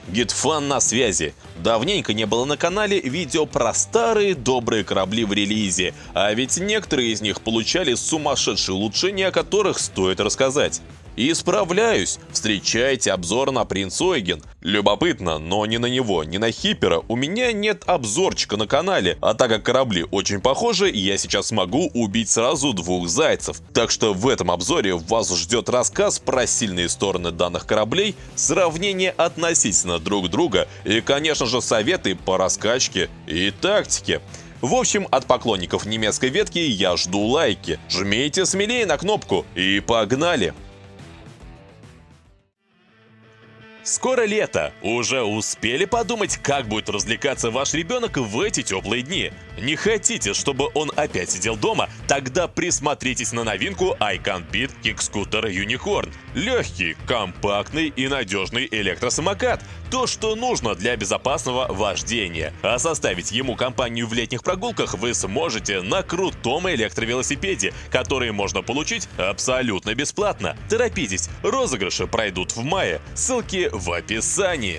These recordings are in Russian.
Гитфан на связи. Давненько не было на канале видео про старые добрые корабли в релизе, а ведь некоторые из них получали сумасшедшие улучшения, о которых стоит рассказать. И справляюсь. Встречайте обзор на Принц Ойген. Любопытно, но ни на него, ни на Хиппера у меня нет обзорчика на канале, а так как корабли очень похожи, я сейчас могу убить сразу двух зайцев. Так что в этом обзоре вас ждет рассказ про сильные стороны данных кораблей, сравнение относительно друг друга и, конечно же, советы по раскачке и тактике. В общем, от поклонников немецкой ветки я жду лайки. Жмите смелее на кнопку и погнали! Скоро лето. Уже успели подумать, как будет развлекаться ваш ребенок в эти теплые дни? Не хотите, чтобы он опять сидел дома? Тогда присмотритесь на новинку iCompete Kick-Scooter Unicorn. Легкий, компактный и надежный электросамокат. То, что нужно для безопасного вождения. А составить ему компанию в летних прогулках вы сможете на крутом электровелосипеде, который можно получить абсолютно бесплатно. Торопитесь, розыгрыши пройдут в мае. Ссылки в описании.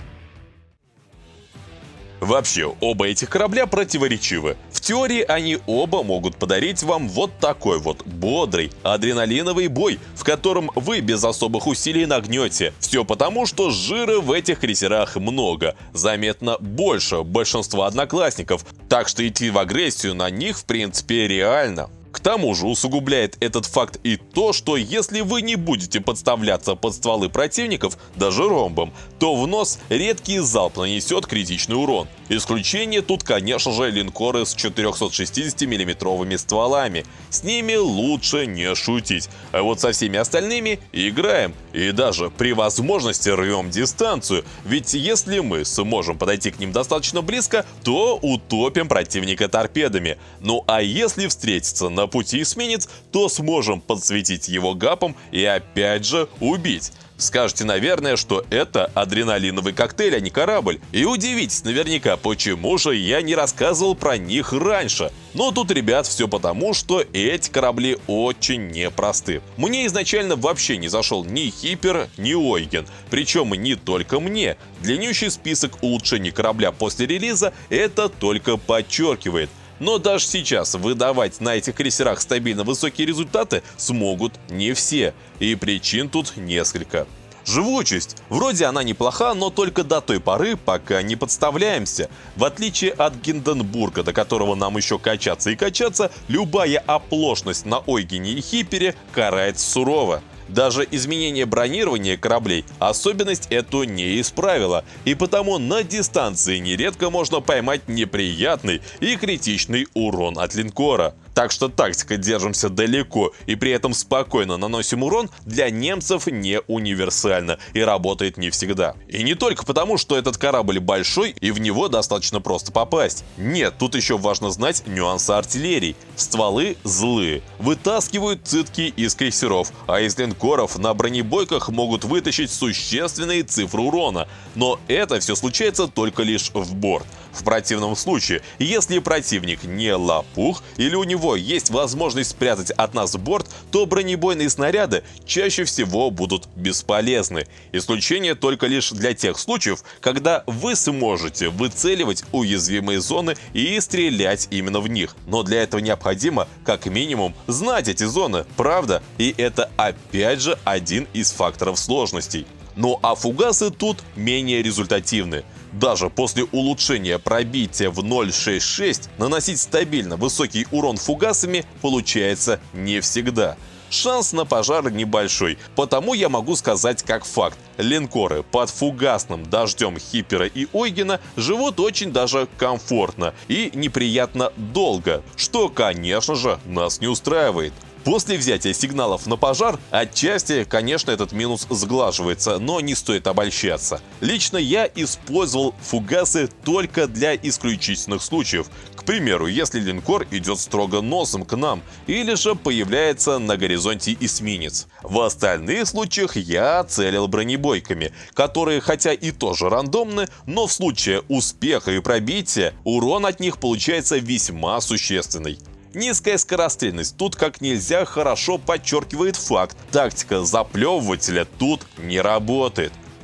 Вообще, оба этих корабля противоречивы. В теории они оба могут подарить вам вот такой вот бодрый, адреналиновый бой, в котором вы без особых усилий нагнете. Все потому, что жира в этих крейсерах много, заметно больше большинства одноклассников, так что идти в агрессию на них в принципе реально. К тому же усугубляет этот факт и то, что если вы не будете подставляться под стволы противников, даже ромбом, то в нос редкий залп нанесет критичный урон. Исключение тут, конечно же, линкоры с 460 миллиметровыми стволами. С ними лучше не шутить. А вот со всеми остальными играем. И даже при возможности рвем дистанцию. Ведь если мы сможем подойти к ним достаточно близко, то утопим противника торпедами. Ну а если встретиться на пути эсминец, то сможем подсветить его гапом и опять же убить. Скажете, наверное, что это адреналиновый коктейль, а не корабль. И удивитесь наверняка, почему же я не рассказывал про них раньше. Но тут, ребят, все потому, что эти корабли очень непросты. Мне изначально вообще не зашел ни Хиппер, ни Ойген. Причем не только мне. Длиннющий список улучшений корабля после релиза это только подчеркивает. Но даже сейчас выдавать на этих крейсерах стабильно высокие результаты смогут не все. И причин тут несколько. Живучесть. Вроде она неплоха, но только до той поры, пока не подставляемся. В отличие от Гинденбурга, до которого нам еще качаться и качаться, любая оплошность на Ойгене и Хиппере карается сурово. Даже изменение бронирования кораблей особенность эту не исправила, и потому на дистанции нередко можно поймать неприятный и критичный урон от линкора. Так что тактика «держимся далеко и при этом спокойно наносим урон» для немцев не универсальна и работает не всегда. И не только потому, что этот корабль большой и в него достаточно просто попасть. Нет, тут еще важно знать нюансы артиллерии. Стволы злые, вытаскивают цитки из крейсеров, а из линкоров на бронебойках могут вытащить существенные цифры урона. Но это все случается только лишь в борт. В противном случае, если противник не лопух или у него есть возможность спрятать от нас борт, то бронебойные снаряды чаще всего будут бесполезны. Исключение только лишь для тех случаев, когда вы сможете выцеливать уязвимые зоны и стрелять именно в них. Но для этого необходимо как минимум знать эти зоны, правда? И это опять же один из факторов сложностей. Ну а фугасы тут менее результативны. Даже после улучшения пробития в 0.66 наносить стабильно высокий урон фугасами получается не всегда. Шанс на пожар небольшой, потому я могу сказать как факт. Линкоры под фугасным дождем Хиппера и Ойгена живут очень даже комфортно и неприятно долго, что, конечно же, нас не устраивает. После взятия сигналов на пожар отчасти, конечно, этот минус сглаживается, но не стоит обольщаться. Лично я использовал фугасы только для исключительных случаев. К примеру, если линкор идет строго носом к нам, или же появляется на горизонте эсминец. В остальных случаях я целил бронебойками, которые хотя и тоже рандомны, но в случае успеха и пробития урон от них получается весьма существенный. Низкая скорострельность тут как нельзя хорошо подчеркивает факт: тактика заплевывателя тут не работает.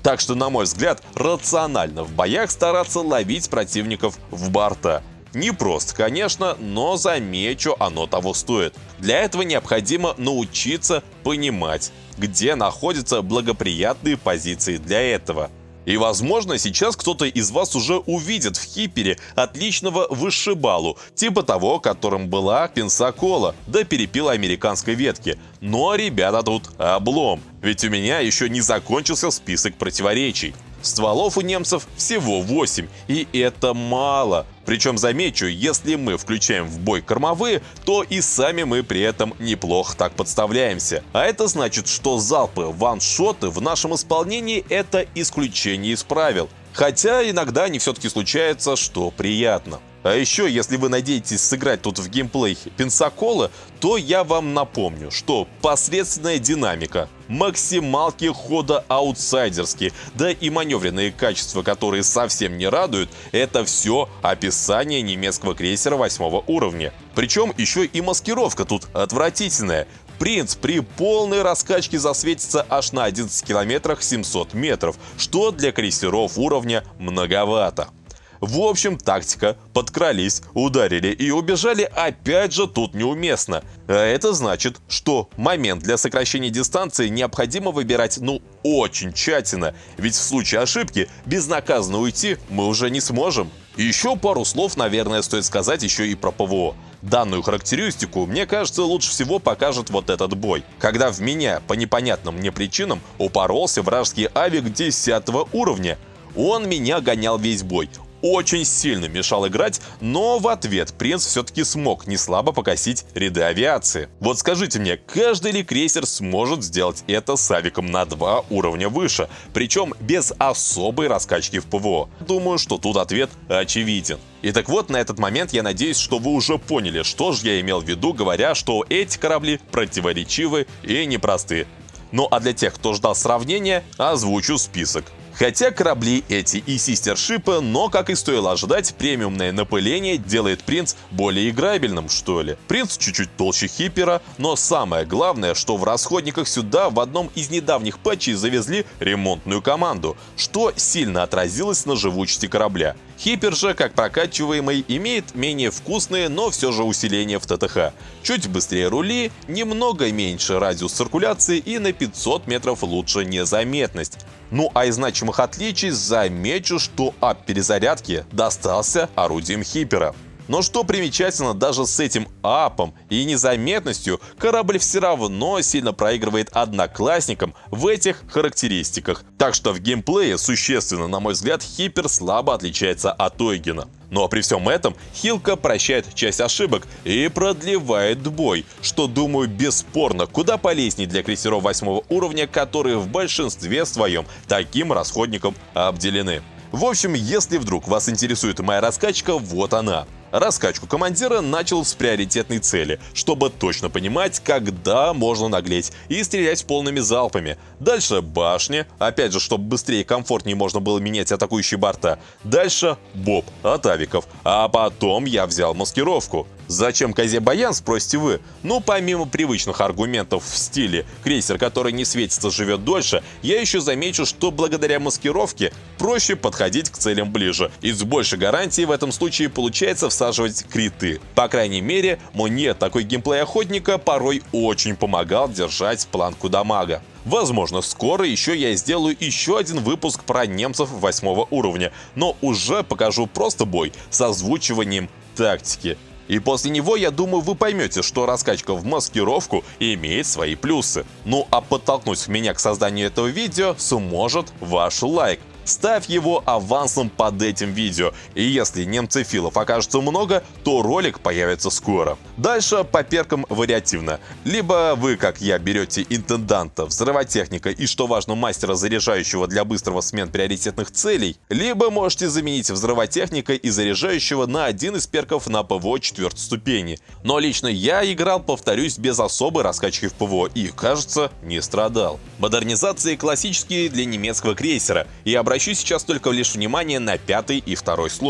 Так что, на мой взгляд, рационально в боях стараться ловить противников в борта. Не просто, конечно, но, замечу, оно того стоит. Для этого необходимо научиться понимать, где находятся благоприятные позиции для этого. И, возможно, сейчас кто-то из вас уже увидит в Хипере отличного вышибалу, типа того, которым была Пенсакола, до перепила американской ветки. Но, ребята, тут облом, ведь у меня еще не закончился список противоречий. Стволов у немцев всего 8, и это мало. Причем, замечу, если мы включаем в бой кормовые, то и сами мы при этом неплохо так подставляемся. А это значит, что залпы, ваншоты в нашем исполнении – это исключение из правил. Хотя иногда они все-таки случаются, что приятно. А еще, если вы надеетесь сыграть тут в геймплей Пенсаколы, то я вам напомню, что посредственная динамика, максималки хода аутсайдерские, да и маневренные качества, которые совсем не радуют, это все описание немецкого крейсера 8 уровня. Причем еще и маскировка тут отвратительная. Принц при полной раскачке засветится аж на 11 километрах 700 метров, что для крейсеров уровня многовато. В общем, тактика «подкрались, ударили и убежали» опять же тут неуместно. А это значит, что момент для сокращения дистанции необходимо выбирать очень тщательно, ведь в случае ошибки безнаказанно уйти мы уже не сможем. Еще пару слов, наверное, стоит сказать еще и про ПВО. Данную характеристику, мне кажется, лучше всего покажет вот этот бой, когда в меня по непонятным мне причинам упоролся вражеский авик 10 уровня. Он меня гонял весь бой. Очень сильно мешал играть, но в ответ принц все-таки смог неслабо покосить ряды авиации. Вот скажите мне, каждый ли крейсер сможет сделать это с авиком на 2 уровня выше, причем без особой раскачки в ПВО? Думаю, что тут ответ очевиден. И так вот, на этот момент я надеюсь, что вы уже поняли, что же я имел в виду, говоря, что эти корабли противоречивы и непросты. Ну а для тех, кто ждал сравнения, озвучу список. Хотя корабли эти и систершипы, но, как и стоило ожидать, премиумное напыление делает принц более играбельным, что ли. Принц чуть-чуть толще Хипера, но самое главное, что в расходниках сюда в одном из недавних патчей завезли ремонтную команду, что сильно отразилось на живучести корабля. Хипер же, как прокачиваемый, имеет менее вкусные, но все же усиления в ТТХ. Чуть быстрее рули, немного меньше радиус циркуляции и на 500 метров лучше незаметность. Ну а из значимых отличий замечу, что ап перезарядки достался орудием Хипера. Но что примечательно, даже с этим апом и незаметностью корабль все равно сильно проигрывает одноклассникам в этих характеристиках. Так что в геймплее существенно, на мой взгляд, Хипер слабо отличается от Ойгена. Но при всем этом Хилка прощает часть ошибок и продлевает бой, что, думаю, бесспорно куда полезнее для крейсеров 8 уровня, которые в большинстве своем таким расходником обделены. В общем, если вдруг вас интересует моя раскачка, вот она. Раскачку командира начал с приоритетной цели, чтобы точно понимать, когда можно наглеть и стрелять полными залпами. Дальше башня, опять же, чтобы быстрее и комфортнее можно было менять атакующие борта. Дальше боб от авиков, а потом я взял маскировку. Зачем Козе-Баян, спросите вы? Ну, помимо привычных аргументов в стиле «крейсер, который не светится, живет дольше», я еще замечу, что благодаря маскировке проще подходить к целям ближе, и с большей гарантией в этом случае получается всаживать криты. По крайней мере, мне такой геймплей охотника порой очень помогал держать планку дамага. Возможно, скоро еще я сделаю еще один выпуск про немцев 8 уровня, но уже покажу просто бой с озвучиванием тактики. И после него, я думаю, вы поймете, что раскачка в маскировку имеет свои плюсы. Ну а подтолкнуть меня к созданию этого видео сможет ваш лайк. Ставь его авансом под этим видео, и если немцефилов окажется много, то ролик появится скоро. Дальше по перкам вариативно. Либо вы, как я, берете интенданта, взрывотехника и, что важно, мастера заряжающего для быстрого смен приоритетных целей, либо можете заменить взрывотехника и заряжающего на один из перков на ПВО 4 ступени. Но лично я играл, повторюсь, без особой раскачки в ПВО и, кажется, не страдал. Модернизации классические для немецкого крейсера, и обращу сейчас только лишь внимание на 5-й и 2-й слот.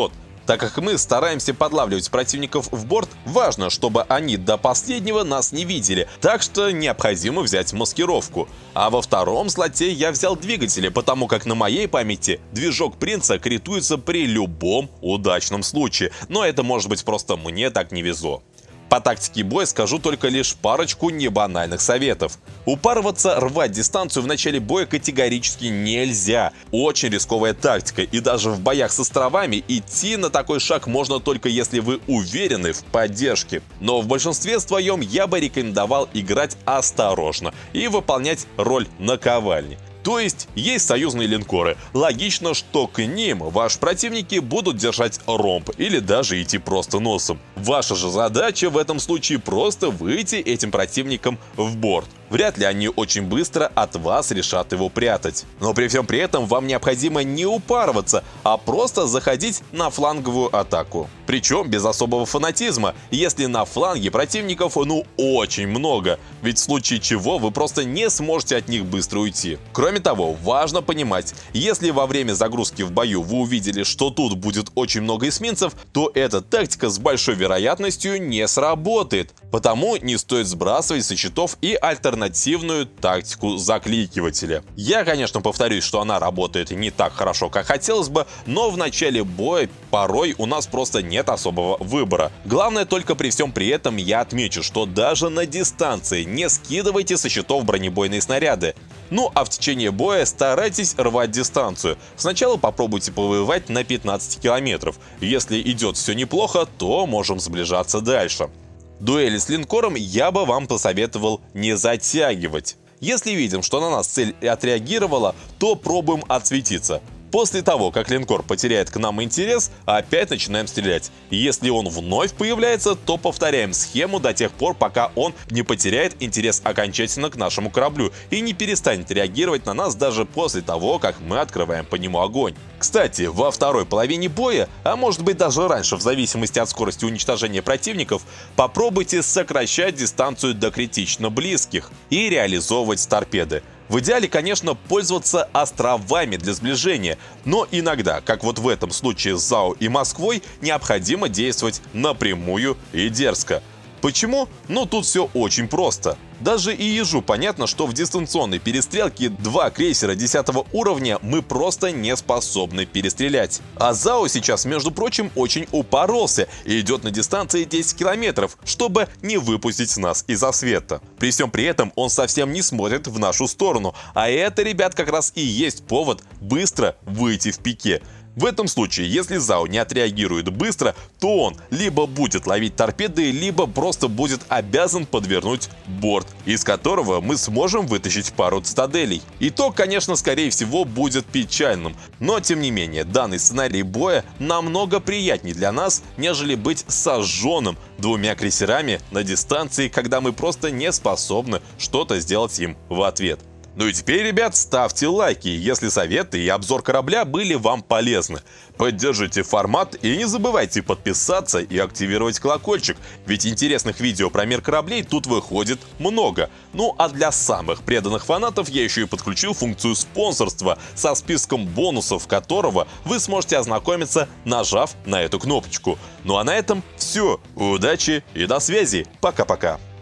Так как мы стараемся подлавливать противников в борт, важно, чтобы они до последнего нас не видели, так что необходимо взять маскировку. А во втором слоте я взял двигатели, потому как на моей памяти движок Принца критуется при любом удачном случае, но это может быть просто мне так не везло. По тактике боя скажу только лишь парочку небанальных советов. Упарываться, рвать дистанцию в начале боя категорически нельзя. Очень рисковая тактика, и даже в боях с островами идти на такой шаг можно только если вы уверены в поддержке. Но в большинстве своем я бы рекомендовал играть осторожно и выполнять роль наковальни. То есть союзные линкоры. Логично, что к ним ваши противники будут держать ромб или даже идти просто носом. Ваша же задача в этом случае просто выйти этим противникам в борт. Вряд ли они очень быстро от вас решат его прятать. Но при всем при этом вам необходимо не упарываться, а просто заходить на фланговую атаку. Причем без особого фанатизма, если на фланге противников очень много, ведь в случае чего вы просто не сможете от них быстро уйти. Кроме того, важно понимать, если во время загрузки в бою вы увидели, что тут будет очень много эсминцев, то эта тактика с большой вероятностью не сработает. Потому не стоит сбрасывать со счетов и альтернативную тактику закликивателя. Я, конечно, повторюсь, что она работает не так хорошо, как хотелось бы, но в начале боя порой у нас просто нет особого выбора. Главное, только при всем при этом я отмечу, что даже на дистанции не скидывайте со счетов бронебойные снаряды. Ну а в течение боя старайтесь рвать дистанцию. Сначала попробуйте повоевать на 15 километров. Если идет все неплохо, то можем сближаться дальше. Дуэли с линкором я бы вам посоветовал не затягивать. Если видим, что на нас цель отреагировала, то пробуем отсветиться. После того, как линкор потеряет к нам интерес, опять начинаем стрелять. Если он вновь появляется, то повторяем схему до тех пор, пока он не потеряет интерес окончательно к нашему кораблю и не перестанет реагировать на нас даже после того, как мы открываем по нему огонь. Кстати, во второй половине боя, а может быть даже раньше, в зависимости от скорости уничтожения противников, попробуйте сокращать дистанцию до критично близких и реализовывать торпеды. В идеале, конечно, пользоваться островами для сближения, но иногда, как вот в этом случае с ЗАО и Москвой, необходимо действовать напрямую и дерзко. Почему? Ну тут все очень просто. Даже и ежу понятно, что в дистанционной перестрелке 2 крейсера 10 уровня мы просто не способны перестрелять. А ЗАО сейчас, между прочим, очень упоролся и идет на дистанции 10 километров, чтобы не выпустить нас из освета. При всем при этом он совсем не смотрит в нашу сторону, а это, ребят, как раз и есть повод быстро выйти в пике. В этом случае, если ЗАО не отреагирует быстро, то он либо будет ловить торпеды, либо просто будет обязан подвернуть борт, из которого мы сможем вытащить пару цитаделей. Итог, конечно, скорее всего будет печальным, но тем не менее, данный сценарий боя намного приятнее для нас, нежели быть сожженным 2 крейсерами на дистанции, когда мы просто не способны что-то сделать им в ответ. Ну и теперь, ребят, ставьте лайки, если советы и обзор корабля были вам полезны. Поддержите формат и не забывайте подписаться и активировать колокольчик, ведь интересных видео про мир кораблей тут выходит много. Ну а для самых преданных фанатов я еще и подключил функцию спонсорства со списком бонусов, которого вы сможете ознакомиться, нажав на эту кнопочку. Ну а на этом все. Удачи и до связи. Пока-пока.